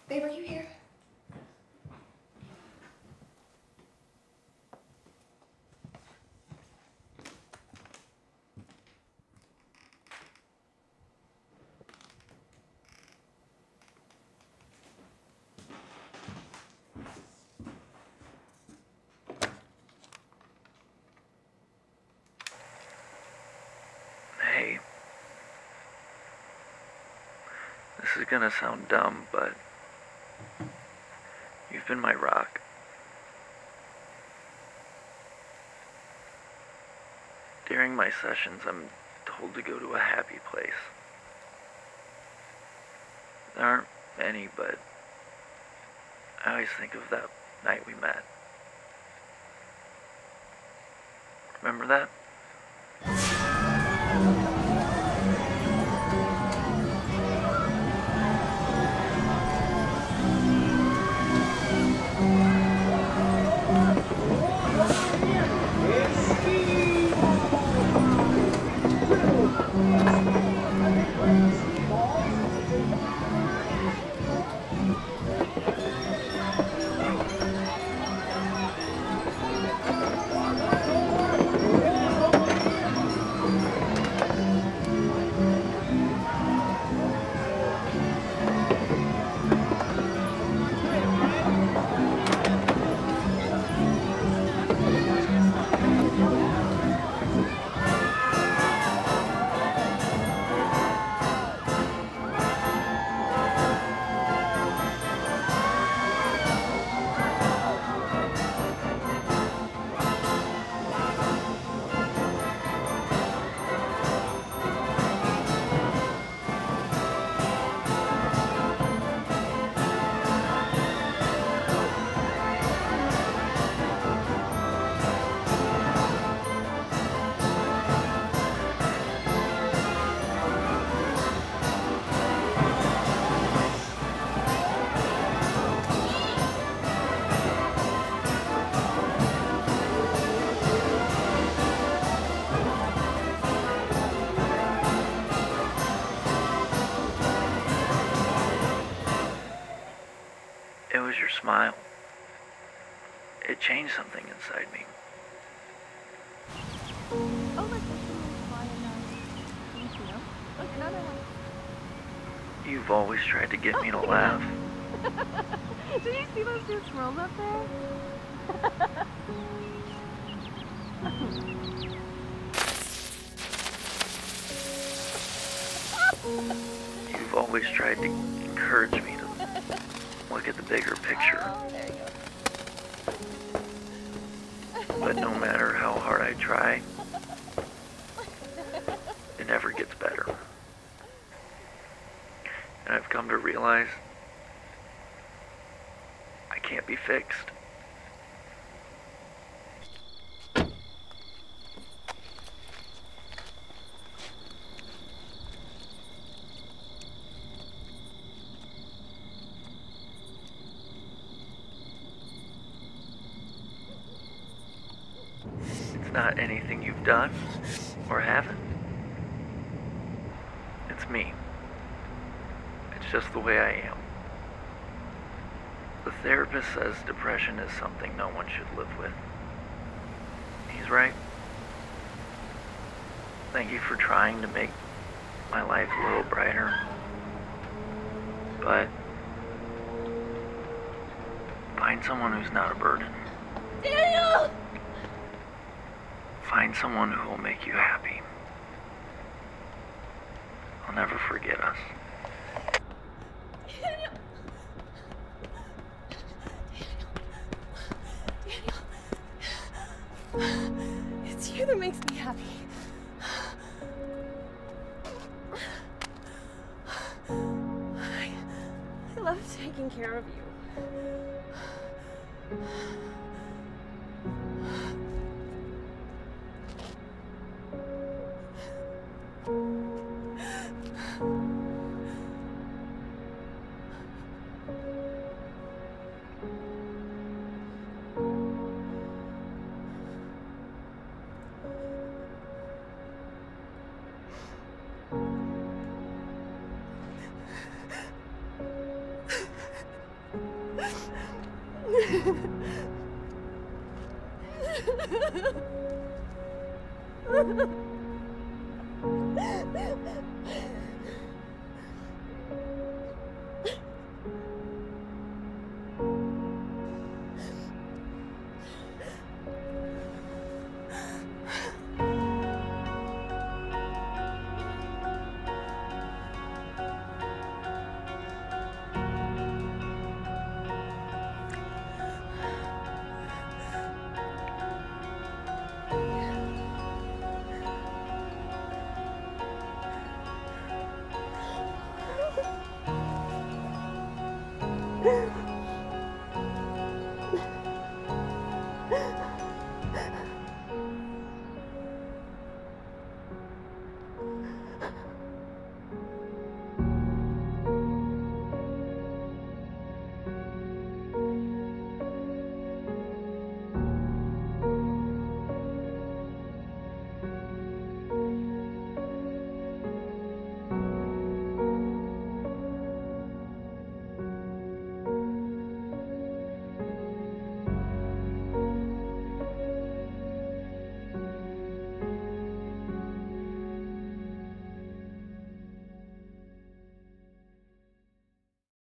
Babe, are you here? Hey. This is gonna sound dumb, but you've been my rock. During my sessions, I'm told to go to a happy place. There aren't many, but I always think of that night we met. Remember that? It was your smile. It changed something inside me. Oh, look, there's someone flying down. Thank you. Look, another one. You've always tried to get me to laugh. Did you see those two swirls up there? You've always tried to encourage me to look at the bigger picture. Oh, there you go. But no matter how hard I try, it never gets better. And I've come to realize I can't be fixed. It's not anything you've done or haven't. It's me. It's just the way I am. The therapist says depression is something no one should live with. He's right. Thank you for trying to make my life a little brighter. But find someone who's not a burden. Daniel! Find someone who will make you happy. I'll never forget us. Daniel! Daniel! It's you that makes me happy. I love taking care of you.